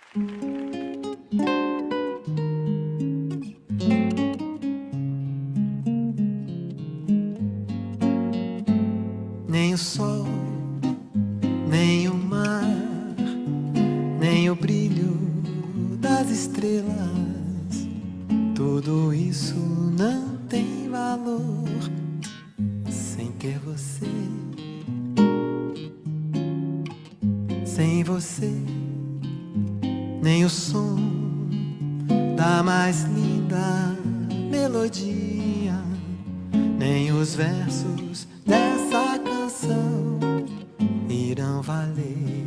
Nem o sol, nem o mar, nem o brilho das estrelas, tudo isso não tem valor sem ter você. Sem você, nem o som da mais linda melodia, nem os versos dessa canção irão valer.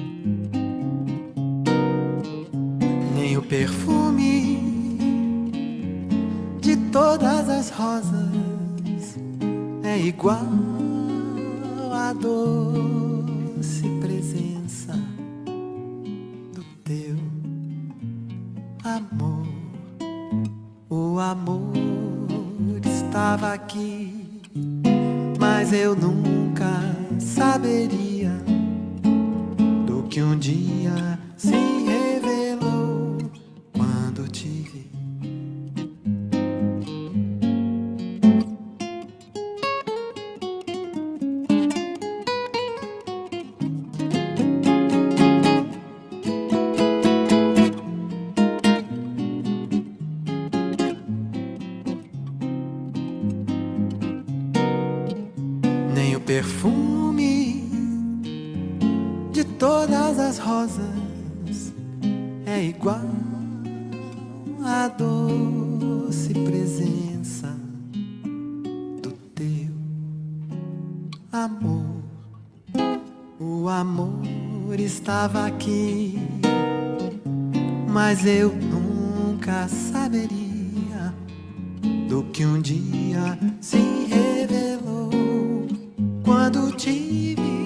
Nem o perfume de todas as rosas é igual à doce presença do teu amor. O amor estava aqui, mas eu nunca saberia do que um dia se revelou quando te vi. Nem o perfume de todas as rosas é igual à doce presença do teu amor. O amor estava aqui, mas eu nunca saberia do que um dia se revelou quando te vi.